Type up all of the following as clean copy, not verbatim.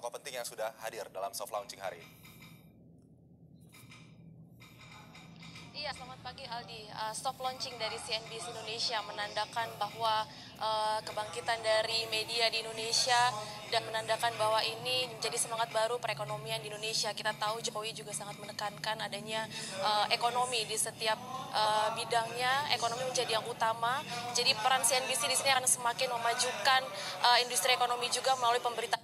tokoh penting yang sudah hadir dalam soft launching hari ini. Iya, selamat pagi Aldi. Soft launching dari CNBC Indonesia menandakan bahwa kebangkitan dari media di Indonesia dan menandakan bahwa ini menjadi semangat baru perekonomian di Indonesia. Kita tahu Jokowi juga sangat menekankan adanya ekonomi di setiap bidangnya, ekonomi menjadi yang utama. Jadi peran CNBC di sini akan semakin memajukan industri ekonomi juga melalui pemberitaan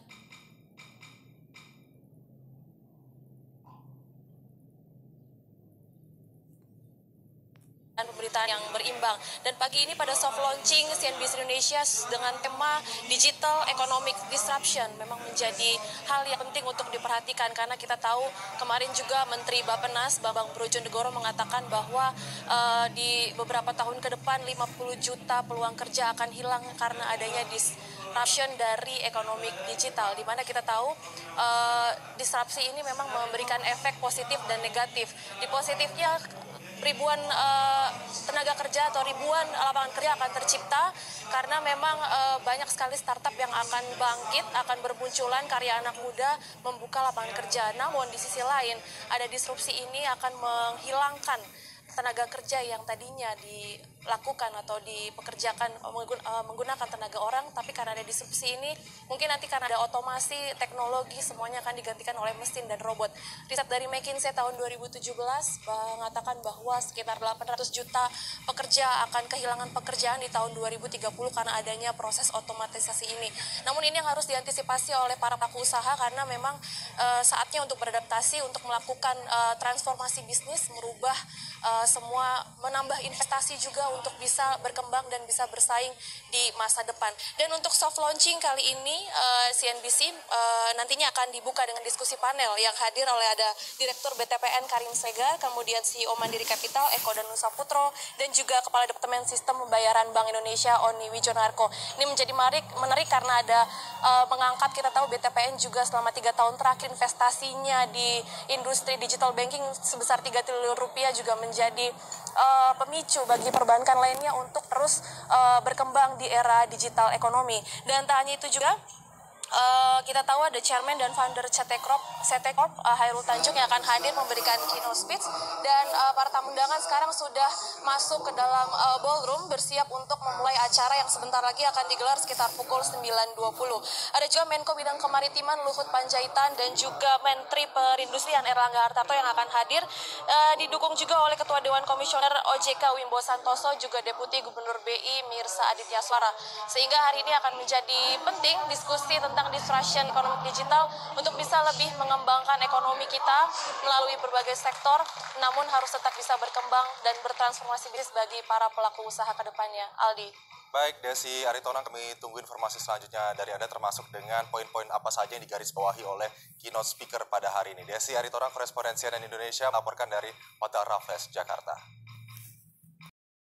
pemberitaan yang berimbang. Dan pagi ini pada soft launching CNBC Indonesia dengan tema Digital Economic Disruption memang menjadi hal yang penting untuk diperhatikan karena kita tahu kemarin juga Menteri Bappenas Bambang Brojonegoro mengatakan bahwa di beberapa tahun ke depan 50 juta peluang kerja akan hilang karena adanya disruption dari ekonomi digital, di mana kita tahu disrupsi ini memang memberikan efek positif dan negatif. Di positifnya ribuan tenaga kerja atau ribuan lapangan kerja akan tercipta karena memang banyak sekali startup yang akan bangkit, akan bermunculan karya anak muda membuka lapangan kerja. Namun di sisi lain ada disrupsi ini akan menghilangkan tenaga kerja yang tadinya dilakukan atau dipekerjakan menggunakan tenaga orang, tapi karena ada disrupsi ini mungkin nanti karena ada otomasi teknologi semuanya akan digantikan oleh mesin dan robot. Riset dari McKinsey tahun 2017 mengatakan bahwa sekitar 800 juta pekerja akan kehilangan pekerjaan di tahun 2030 karena adanya proses otomatisasi ini. Namun ini yang harus diantisipasi oleh para pelaku usaha karena memang saatnya untuk beradaptasi, untuk melakukan transformasi bisnis, merubah semua, menambah investasi juga untuk bisa berkembang dan bisa bersaing di masa depan. Dan untuk soft launching kali ini CNBC nantinya akan dibuka dengan diskusi panel yang hadir oleh ada Direktur BTPN Karim Segar, kemudian CEO Mandiri Capital Eko Danusa Putro, dan juga Kepala Departemen Sistem Pembayaran Bank Indonesia Oni Wijonarko. Ini menjadi menarik karena ada mengangkat, kita tahu BTPN juga selama 3 tahun terakhir investasinya di industri digital banking sebesar 3 triliun rupiah juga menjadi pemicu bagi perbankan lainnya untuk terus berkembang di era digital ekonomi. Dan tak hanya itu juga, kita tahu ada chairman dan founder CT Corp Hairul Tanjung yang akan hadir memberikan keynote speech, dan para tamu undangan sekarang sudah masuk ke dalam ballroom bersiap untuk memulai acara yang sebentar lagi akan digelar sekitar pukul 9.20. Ada juga Menko Bidang Kemaritiman Luhut Panjaitan dan juga Menteri Perindustrian Erlangga Hartarto yang akan hadir, didukung juga oleh Ketua Dewan Komisioner OJK Wimbo Santoso, juga Deputi Gubernur BI Mirsa Aditya Suara. Sehingga hari ini akan menjadi penting diskusi tentang disruption ekonomi digital untuk bisa lebih mengembangkan ekonomi kita melalui berbagai sektor, namun harus tetap bisa berkembang dan bertransformasi bisnis bagi para pelaku usaha ke depannya. Aldi. Baik, Desi Aritonang, kami tunggu informasi selanjutnya dari Anda termasuk dengan poin-poin apa saja yang digarisbawahi oleh keynote speaker pada hari ini. Desi Aritonang, korespondensi CNN Indonesia, melaporkan dari Hotel Raffles, Jakarta.